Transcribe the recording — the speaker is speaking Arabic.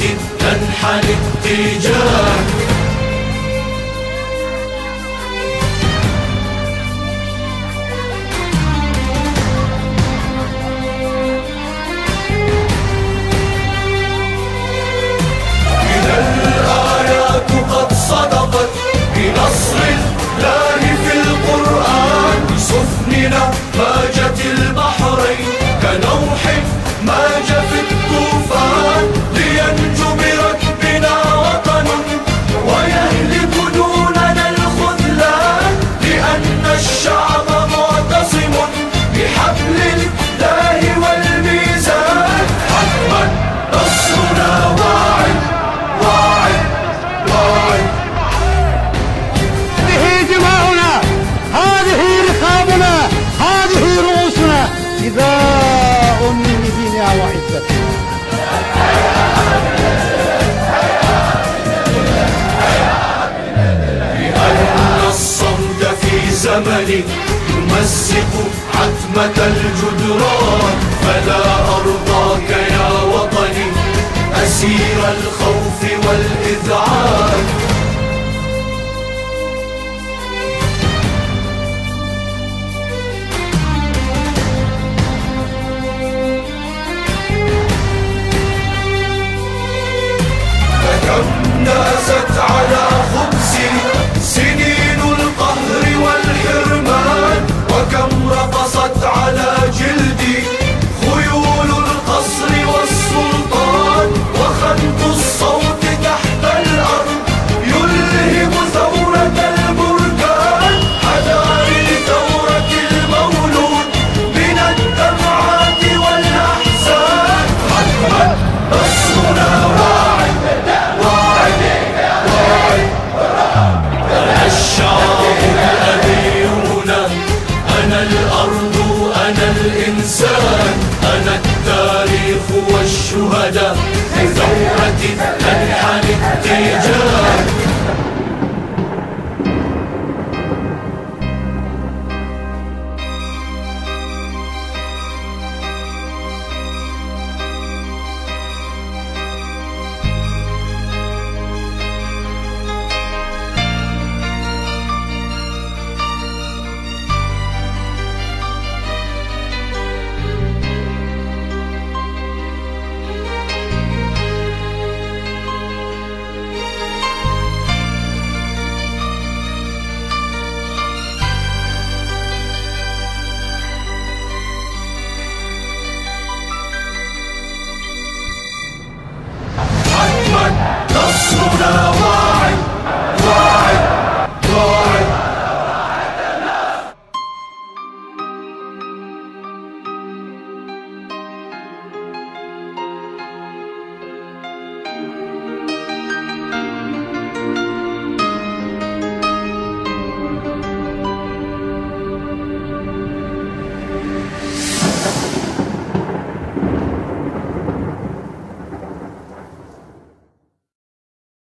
تنحني التيجان. إذا الآيات قد صدقت بنصر الله في القرآن، بسفننا ماجت البحرين كنوح ماج في الطوفان، لينجو بركبنا وطن ويهلك دوننا الخذلان، لأن الشعب معتصم بحبل الله والميزان. حتما نصرنا واعد واعد واعد. هذه دماؤنا، هذه رقابنا، هذه رؤوسنا، فداء لدينها وعزتها. لأن الصمت في زمن يمزق عتمة الجدران، فلا أرضاك يا وطني أسير الخوف والإذعان. فكم نازت على خبزي سنين القهر والحرمان، وكم رقصت على جلدي خيول القصر والسلطان، وخنق الصوت تحت الأرض يلهم ثورة البركان، حذاري لثورة المولود من الدمعات والأحزان. حتما نصرنا واعد واعد واعد. أنا الشعب الأبي هنا، أنا الأرض أنا الإنسان، أنا التاريخ والشهداء لثورة